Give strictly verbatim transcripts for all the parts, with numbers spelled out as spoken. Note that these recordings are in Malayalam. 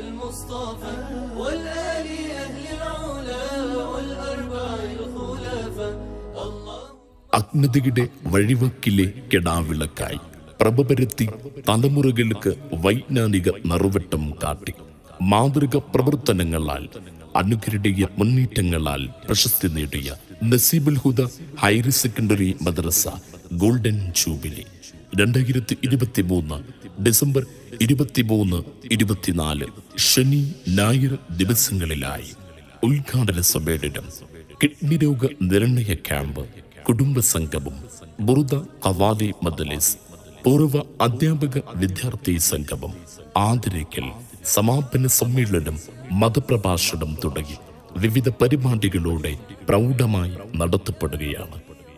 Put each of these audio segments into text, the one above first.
المصطفى والآل أهل العلا والأربع الخلفاء الله അഗ്നതിയുടെ വഴിവക്കിലെ കെടാവിളക്കായി പ്രഭപരത്തി തലമുറകൾക്ക് വൈജ്ഞാനിക നറുവട്ടം കാട്ടി മാതൃക പ്രവർത്തനങ്ങളാൽ അനുകരണീയ മുന്നേറ്റങ്ങളാൽ പ്രശസ്തി നേടിയ നസീബുൽ ഹുദ ഹയർ സെക്കൻഡറി മദ്രസ ഗോൾഡൻ ജൂബിലി രണ്ടായിരത്തി ഇരുപത്തി മൂന്ന് ഡിസംബർ ഇരുപത്തിമൂന്ന് ഇരുപത്തിനാല് ശനി ഞായർ ദിവസങ്ങളിലായി ഉദ്ഘാടന സമ്മേളനം, കിഡ്നി രോഗ നിർണയ ക്യാമ്പ്, കുടുംബ സംഗമം, ബുറുദ ഖവാലി മദ്രസ്, പൂർവ്വ അധ്യാപക വിദ്യാർത്ഥി സംഗമം, ആദരിക്കൽ, സമാപന സമ്മേളനം, മതപ്രഭാഷണം തുടങ്ങി വിവിധ പരിപാടികളോടെ പ്രൗഢമായി നടത്തപ്പെടുകയാണ്.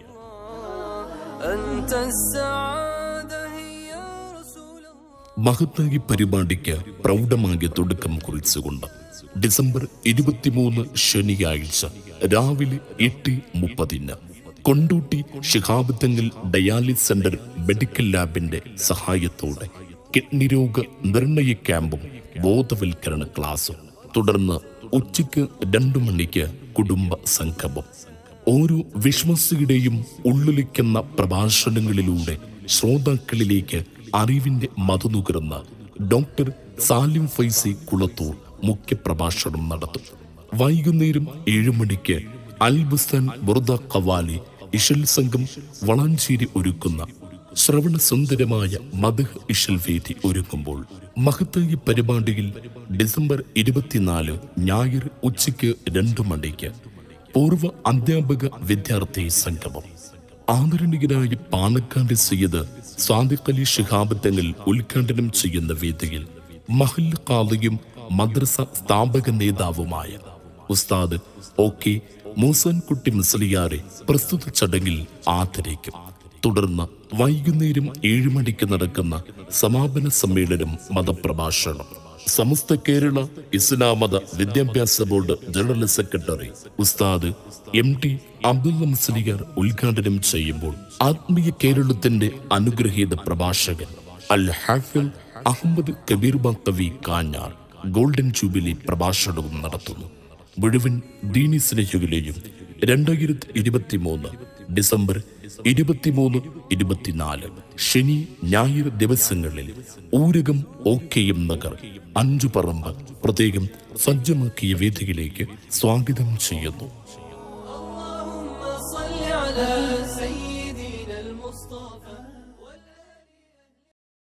മഹത്തായ പരിപാടിക്ക് പ്രൗഢമായ തുടക്കം കുറിച്ചുകൊണ്ട് ഡിസംബർ ഇരുപത്തിമൂന്ന് ശനിയാഴ്ച രാവിലെ എട്ട് മുപ്പതിന് Kondotty Shihab Thangal dialysis centre medical ലാബിന്റെ സഹായത്തോടെ കിഡ്നി രോഗ നിർണയ ക്യാമ്പും ബോധവൽക്കരണ ക്ലാസും, തുടർന്ന് ഉച്ചയ്ക്ക് രണ്ടു മണിക്ക് കുടുംബ സംഗമം. ഓരോ വിശ്വാസിയുടെയും ഉള്ളിലിക്കുന്ന പ്രഭാഷണങ്ങളിലൂടെ ശ്രോതാക്കളിലേക്ക് അറിവിന്റെ മധുനുകർന്ന ഡോക്ടർ സാലിം ഫൈസി കുളത്തൂർ മുഖ്യ പ്രഭാഷണം നടത്തും. വൈകുന്നേരം ഏഴു മണിക്ക് അൽബുസ്താൻ ബുർദ ഖവാലി ഇശൽ സംഘം വളാഞ്ചേരി ഒരുക്കുന്ന ശ്രവണ സുന്ദരമായ മദ്ഹ് ഇശൽ വേദി ഒരുക്കുമ്പോൾ മഹത്തായ പരിപാടിയിൽ ഡിസംബർ ഇരുപത്തിനാല് ഞായർ ഉച്ചയ്ക്ക് രണ്ടു മണിക്ക് പൂർവ്വ അധ്യാപക വിദ്യാർത്ഥി സംഗമം. ആദരണീയനായ പാണക്കാട് സയ്യിദ് സാദിഖ് അലി ശിഹാബ് തങ്ങൾ ഉദ്ഘാടനം ചെയ്യുന്ന വേദിയിൽ മഹല്ല് ഖാദിയും മദ്രസ സ്ഥാപക നേതാവുമായ ഉസ്താദ് ഒ കെ മൂസൻകുട്ടി മുസ്ലിയാരെ പ്രസ്തുത ചടങ്ങിൽ ആദരിക്കും. തുടർന്ന് വൈകുന്നേരം ഏഴു മണിക്ക് നടക്കുന്ന സമാപന സമ്മേളനം, മതപ്രഭാഷണം. സമസ്ത Kerala Islamatha Vidyabhyasa board general secretary ഉസ്താദ് എം ടി അബ്ദുള്ള മുസ്ലിയാർ ഉദ്ഘാടനം ചെയ്യുമ്പോൾ ആത്മീയ കേരളത്തിന്റെ അനുഗ്രഹീത പ്രഭാഷകൻ അൽ ഹാഫിൽ അഹമ്മദ് കബീർ ബാക്കവി കാഞ്ഞാർ ഗോൾഡൻ ജൂബിലി പ്രഭാഷണവും നടത്തുന്നു. മുഴുവൻ ദീനി സ്നേഹികളെയും രണ്ടായിരത്തി ഇരുപത്തി മൂന്ന് ഡിസംബർ ഇരുപത്തിമൂന്ന് ഇരുപത്തിനാല് ശനി ഞായർ ദിവസങ്ങളിൽ Oorakam O K M Nagar അഞ്ചു പറമ്പ് പ്രത്യേകം സജ്ജമാക്കിയ വേദിയിലേക്ക് സ്വാഗതം ചെയ്യുന്നു.